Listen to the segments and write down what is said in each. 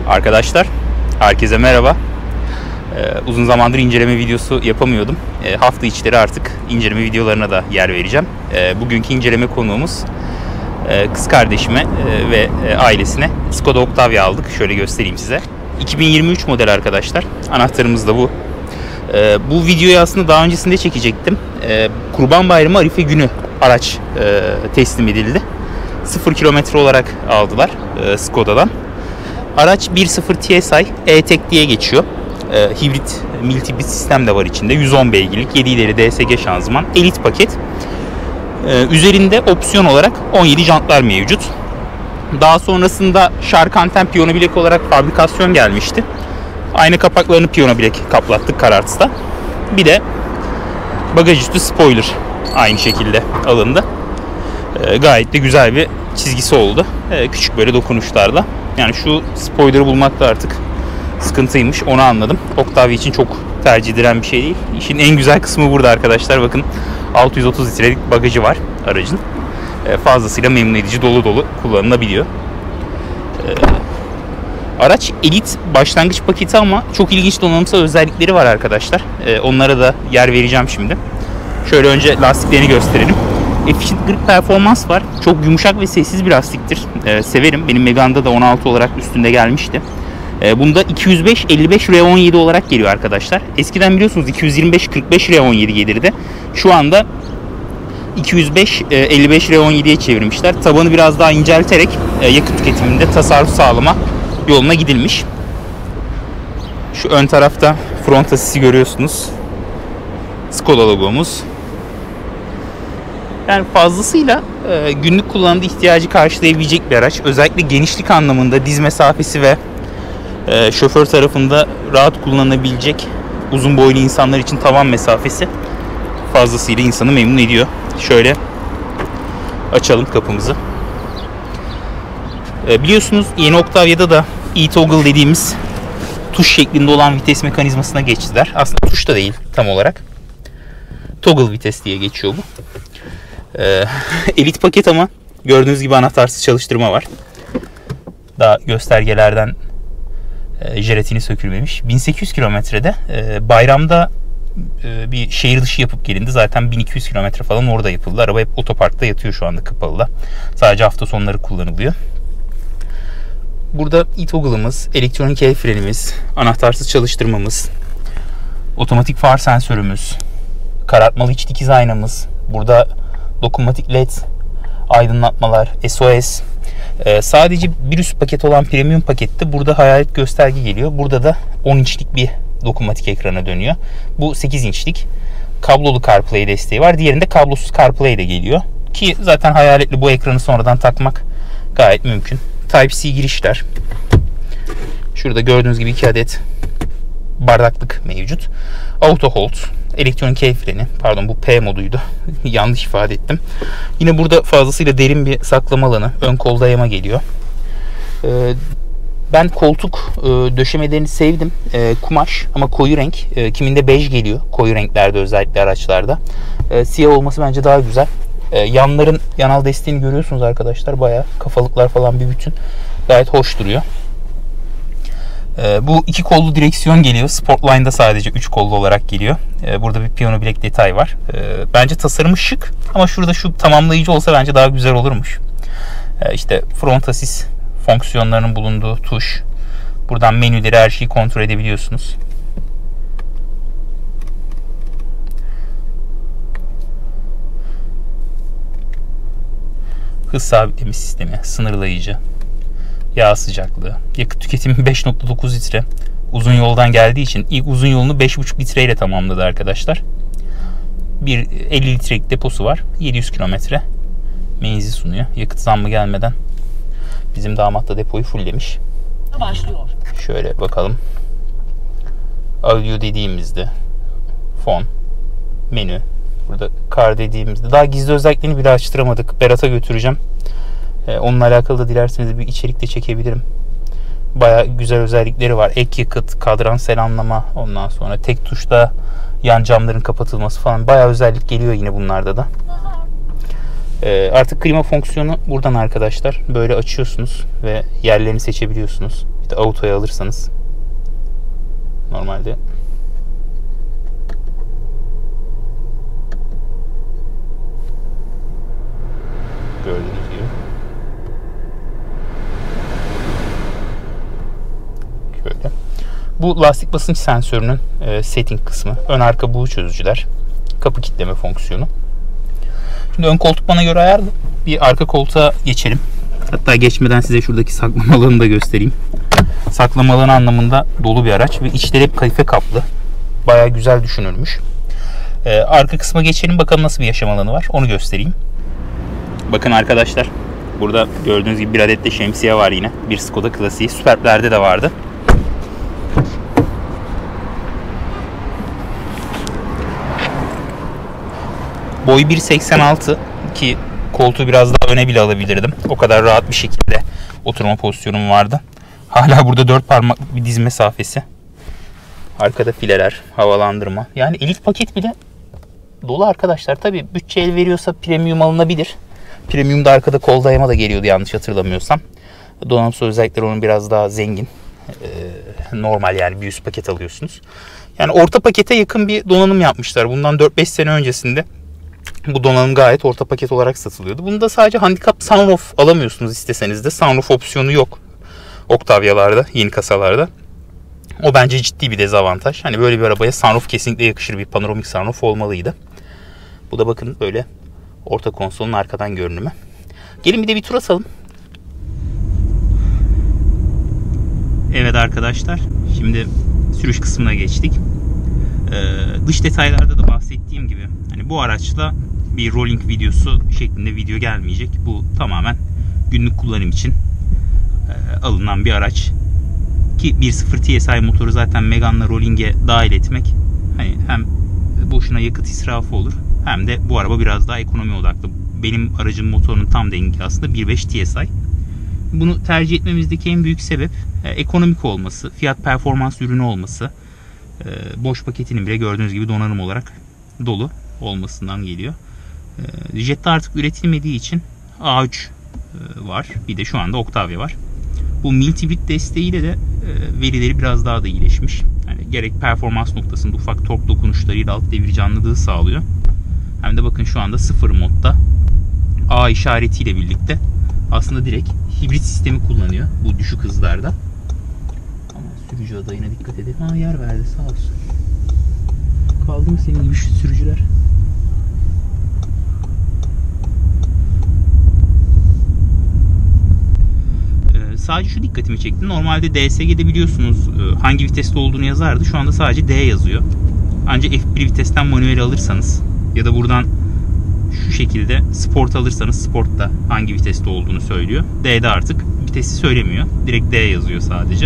Arkadaşlar, herkese merhaba. Uzun zamandır inceleme videosu yapamıyordum. Hafta içleri artık inceleme videolarına da yer vereceğim. Bugünkü inceleme konuğumuz kız kardeşime ve ailesine Skoda Octavia aldık. Şöyle göstereyim size. 2023 model arkadaşlar. Anahtarımız da bu. Bu videoyu aslında daha öncesinde çekecektim. Kurban Bayramı Arife günü araç teslim edildi. 0 kilometre olarak aldılar Skoda'dan. Araç 1.0 TSI E-Tech diye geçiyor. Hibrit multi bir sistem de var içinde. 110 beygirlik 7 ileri DSG şanzıman. Elit paket. Üzerinde opsiyon olarak 17 jantlar mevcut. Daha sonrasında şark anten piyano bilek olarak fabrikasyon gelmişti. Ayna kapaklarını piyano bilek kaplattık Kararts'ta. Bir de bagaj üstü spoiler aynı şekilde alındı. Gayet de güzel bir çizgisi oldu. Küçük böyle dokunuşlarla. Yani şu spoiler'ı bulmak da artık sıkıntıymış. Onu anladım. Octavia için çok tercih edilen bir şey değil. İşin en güzel kısmı burada arkadaşlar. Bakın 630 litrelik bagajı var aracın. Fazlasıyla memnun edici, dolu dolu kullanılabiliyor. Araç elit başlangıç paketi ama çok ilginç donanımsal özellikleri var arkadaşlar. Onlara da yer vereceğim şimdi. Şöyle önce lastiklerini gösterelim. Efficient Grip performans var. Çok yumuşak ve sessiz bir lastiktir. Severim. Benim Megane'da da 16 olarak üstünde gelmişti. Bunda 205-55 R17 olarak geliyor arkadaşlar. Eskiden biliyorsunuz 225-45 R17 gelirdi. Şu anda 205-55 R17'ye çevirmişler. Tabanı biraz daha incelterek yakıt tüketiminde tasarruf sağlama yoluna gidilmiş. Şu ön tarafta front asisi görüyorsunuz. Skoda logomuz. Yani fazlasıyla günlük kullanımda ihtiyacı karşılayabilecek bir araç. Özellikle genişlik anlamında diz mesafesi ve şoför tarafında rahat kullanılabilecek uzun boylu insanlar için tavan mesafesi fazlasıyla insanı memnun ediyor. Şöyle açalım kapımızı. Biliyorsunuz yeni Octavia'da da e-toggle dediğimiz tuş şeklinde olan vites mekanizmasına geçtiler. Aslında tuş da değil tam olarak. Toggle vites diye geçiyor bu. Elit paket ama gördüğünüz gibi anahtarsız çalıştırma var. Daha göstergelerden jelatini sökülmemiş. 1800 kilometrede bayramda bir şehir dışı yapıp gelindi. Zaten 1200 kilometre falan orada yapıldı. Araba hep otoparkta yatıyor şu anda kapalıda. Sadece hafta sonları kullanılıyor. Burada e-toggle'ımız, elektronik el frenimiz, anahtarsız çalıştırmamız, otomatik far sensörümüz, karartmalı iç dikiz aynamız, burada dokunmatik led aydınlatmalar, SOS. Sadece bir üst paket olan premium pakette burada hayalet gösterge geliyor. Burada da 10 inçlik bir dokunmatik ekrana dönüyor. Bu 8 inçlik. Kablolu CarPlay desteği var. Diğerinde kablosuz CarPlay de geliyor. Ki zaten hayaletli bu ekranı sonradan takmak gayet mümkün. Type-C girişler. Şurada gördüğünüz gibi 2 adet bardaklık mevcut. Auto hold. Elektronik el freni. Pardon bu P moduydu. Yanlış ifade ettim. Yine burada fazlasıyla derin bir saklama alanı. Ön kol dayama geliyor. Ben koltuk döşemelerini sevdim. Kumaş ama koyu renk. Kiminde bej geliyor. Koyu renklerde özellikle araçlarda. Siyah olması bence daha güzel. Yanların yanal desteğini görüyorsunuz arkadaşlar. Bayağı kafalıklar falan bir bütün. Gayet hoş duruyor. Bu 2 kollu direksiyon geliyor. Sportline'da sadece 3 kollu olarak geliyor. Burada bir piyano bilek detay var. Bence tasarımı şık ama şurada şu tamamlayıcı olsa bence daha güzel olurmuş. İşte front assist fonksiyonlarının bulunduğu tuş. Buradan menüleri, her şeyi kontrol edebiliyorsunuz. Hız sabitleme sistemi, sınırlayıcı. Yağ sıcaklığı. Yakıt tüketimi 5.9 litre. Uzun yoldan geldiği için ilk uzun yolunu 5.5 litreyle tamamladı arkadaşlar. Bir 50 litrelik deposu var. 700 kilometre menzil sunuyor. Yakıt zammı gelmeden bizim damat da depoyu fulllemiş. Başlıyor. Şöyle bakalım. Audio dediğimizde fon, menü. Burada car dediğimizde daha gizli özelliklerini bile açtıramadık. Berat'a götüreceğim. Onunla alakalı da dilerseniz bir içerik de çekebilirim. Bayağı güzel özellikleri var. Ek yakıt, kadran selamlama, ondan sonra tek tuşta yan camların kapatılması falan. Bayağı özellik geliyor yine bunlarda da. Artık klima fonksiyonu buradan arkadaşlar. Böyle açıyorsunuz ve yerlerini seçebiliyorsunuz. Bir de auto'ya alırsanız normalde gördüğünüz gibi şöyle. Bu lastik basınç sensörünün setting kısmı. Ön arka buğu çözücüler. Kapı kilitleme fonksiyonu. Şimdi ön koltuk bana göre ayarlı. Bir arka koltuğa geçelim. Hatta geçmeden size şuradaki saklama alanını da göstereyim. Saklama alanı anlamında dolu bir araç ve içleri hep kadife kaplı. Bayağı güzel düşünülmüş. Arka kısma geçelim, bakalım nasıl bir yaşam alanı var. Onu göstereyim. Bakın arkadaşlar. Burada gördüğünüz gibi bir adet de şemsiye var yine. Bir Skoda klasiği. Superb'lerde de vardı. Boy 1.86 ki koltuğu biraz daha öne bile alabilirdim. O kadar rahat bir şekilde oturma pozisyonum vardı. Hala burada 4 parmaklık bir diz mesafesi. Arkada fileler, havalandırma. Yani elit paket bile dolu arkadaşlar. Tabi bütçe el veriyorsa premium alınabilir. Premium'da arkada kol dayama da geliyordu yanlış hatırlamıyorsam. Donanımsal özellikleri onun biraz daha zengin. Normal yani bir üst paket alıyorsunuz. Yani orta pakete yakın bir donanım yapmışlar. Bundan 4-5 sene öncesinde bu donanım gayet orta paket olarak satılıyordu. Bunda sadece handicap sunroof alamıyorsunuz isteseniz de. Sunroof opsiyonu yok Octavia'larda, yeni kasalarda. O bence ciddi bir dezavantaj. Hani böyle bir arabaya sunroof kesinlikle yakışır, bir panoramik sunroof olmalıydı. Bu da bakın böyle orta konsolun arkadan görünümü. Gelin bir de bir tur atalım. Evet arkadaşlar, şimdi sürüş kısmına geçtik. Dış detaylarda da bahsettiğim gibi hani bu araçla bir rolling videosu şeklinde video gelmeyecek. Bu tamamen günlük kullanım için alınan bir araç. Ki 1.0 TSI motoru zaten Megane'la rolling'e dahil etmek hani hem boşuna yakıt israfı olur hem de bu araba biraz daha ekonomi odaklı. Benim aracım motorunun tam dengi aslında 1.5 TSI. Bunu tercih etmemizdeki en büyük sebep ekonomik olması, fiyat performans ürünü olması. Boş paketinin bile gördüğünüz gibi donanım olarak dolu olmasından geliyor. Jetta artık üretilmediği için A3 var. Bir de şu anda Octavia var. Bu mild hibrit desteğiyle de verileri biraz daha da iyileşmiş. Yani gerek performans noktasında ufak tork dokunuşlarıyla alt devir canlılığı sağlıyor. Hem de bakın şu anda 0 modda A işaretiyle birlikte aslında direkt hibrit sistemi kullanıyor bu düşük hızlarda. Ama sürücü adayına dikkat edin. Ha, yer verdi sağ olsun. Kaldı mı senin gibi sürücüler? Sadece şu dikkatimi çekti. Normalde DSG'de biliyorsunuz hangi viteste olduğunu yazardı. Şu anda sadece D yazıyor. Ancak F1 vitesten manuel alırsanız ya da buradan şu şekilde Sport alırsanız Sport'ta hangi viteste olduğunu söylüyor. D'de artık vitesi söylemiyor. Direkt D yazıyor sadece.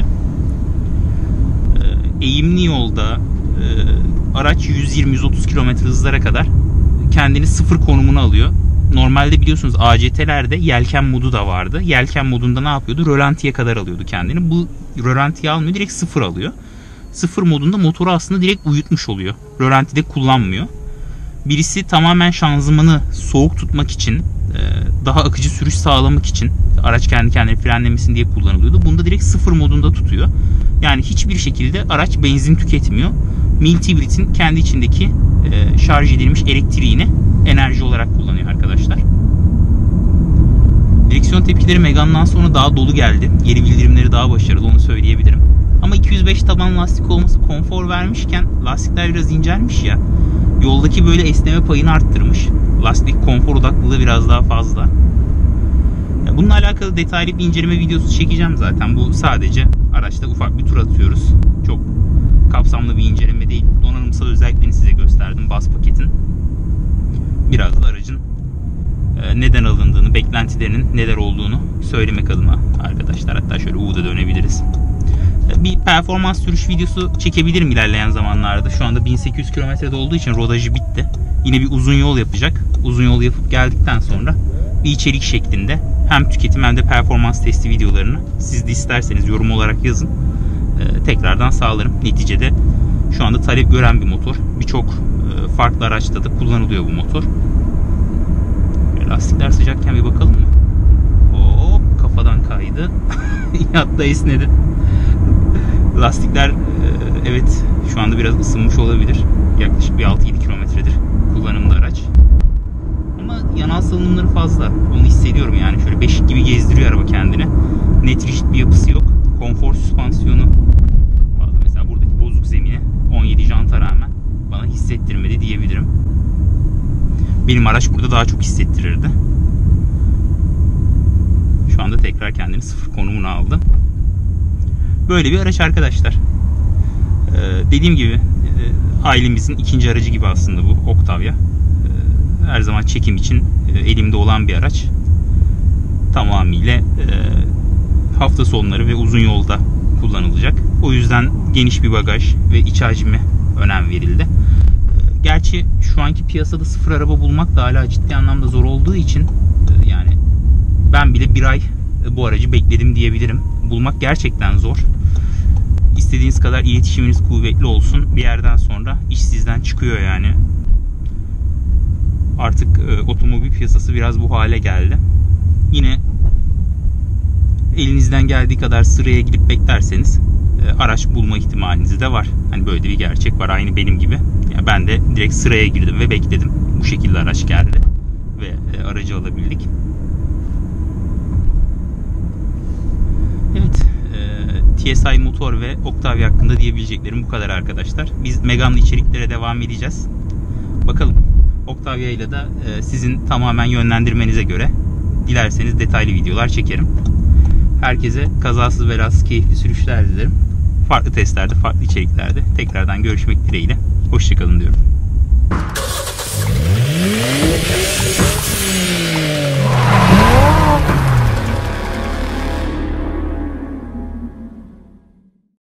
Eğimli yolda araç 120-130 km hızlara kadar kendini sıfır konumuna alıyor. Normalde biliyorsunuz ACT'lerde yelken modu da vardı. Yelken modunda ne yapıyordu? Rölantiye kadar alıyordu kendini. Bu rölantiye almıyor. Direkt sıfır alıyor. Sıfır modunda motoru aslında direkt uyutmuş oluyor. Rölantide kullanmıyor. Birisi tamamen şanzımanı soğuk tutmak için, daha akıcı sürüş sağlamak için araç kendi kendine frenlemesin diye kullanılıyordu. Bunda direkt sıfır modunda tutuyor. Yani hiçbir şekilde araç benzin tüketmiyor. Mild hibritin kendi içindeki şarj edilmiş elektriğini enerji olarak kullanıyor arkadaşlar. Direksiyon tepkileri Megane'dan sonra daha dolu geldi. Geri bildirimleri daha başarılı, onu söyleyebilirim. Ama 205 taban lastik olması konfor vermişken lastikler biraz incelmiş ya. Yoldaki böyle esneme payını arttırmış. Lastik konfor odaklılığı biraz daha fazla. Bununla alakalı detaylı bir inceleme videosu çekeceğim zaten. Bu sadece araçta ufak bir tur atıyoruz. Çok kapsamlı bir inceleme değil. Donanımsal özelliklerini size gösterdim baz paketin. Biraz da aracın neden alındığını, beklentilerinin neler olduğunu söylemek adına arkadaşlar. Hatta şöyle U'da dönebiliriz. Bir performans sürüş videosu çekebilirim ilerleyen zamanlarda. Şu anda 1800 kilometrede olduğu için rodajı bitti. Yine bir uzun yol yapacak. Uzun yol yapıp geldikten sonra bir içerik şeklinde hem tüketim hem de performans testi videolarını siz de isterseniz yorum olarak yazın. Tekrardan sağlarım. Neticede şu anda talep gören bir motor. Birçok farklı araçta da kullanılıyor bu motor. Lastikler sıcakken bir bakalım mı? Hop, kafadan kaydı. Hatta esnedi. Lastikler evet şu anda biraz ısınmış olabilir. Yaklaşık bir 6-7 kilometredir kullanımda araç. Ama yanal salınımları fazla. Onu hissediyorum yani. Şöyle beşik gibi gezdiriyor araba kendini. Net rigid bir yapısı yok. Konfor süspansiyonu fazla. Mesela buradaki bozuk zemine 17 janta rağmen bana hissettirmedi diyebilirim. Benim araç burada daha çok hissettirirdi. Şu anda tekrar kendini sıfır konumuna aldı. Böyle bir araç arkadaşlar. Dediğim gibi ailemizin ikinci aracı gibi aslında bu Octavia. Her zaman çekim için elimde olan bir araç. Tamamıyla hafta sonları ve uzun yolda kullanılacak. O yüzden geniş bir bagaj ve iç hacme önem verildi. Gerçi şu anki piyasada sıfır araba bulmak da hala ciddi anlamda zor olduğu için yani ben bile bir ay bu aracı bekledim diyebilirim. Bulmak gerçekten zor. İstediğiniz kadar iletişiminiz kuvvetli olsun, bir yerden sonra iş sizden çıkıyor yani. Artık otomobil piyasası biraz bu hale geldi. Yine elinizden geldiği kadar sıraya gidip beklerseniz araç bulma ihtimaliniz de var. Hani böyle bir gerçek var, aynı benim gibi. Yani ben de direkt sıraya girdim ve bekledim. Bu şekilde araç geldi ve aracı alabildik. Evet, TSI motor ve Octavia hakkında diyebileceklerim bu kadar arkadaşlar. Biz Megane'lı içeriklere devam edeceğiz. Bakalım, Octavia ile de sizin tamamen yönlendirmenize göre dilerseniz detaylı videolar çekerim. Herkese kazasız belasız keyifli sürüşler dilerim. Farklı testlerde, farklı içeriklerde tekrardan görüşmek dileğiyle. Hoşçakalın diyorum.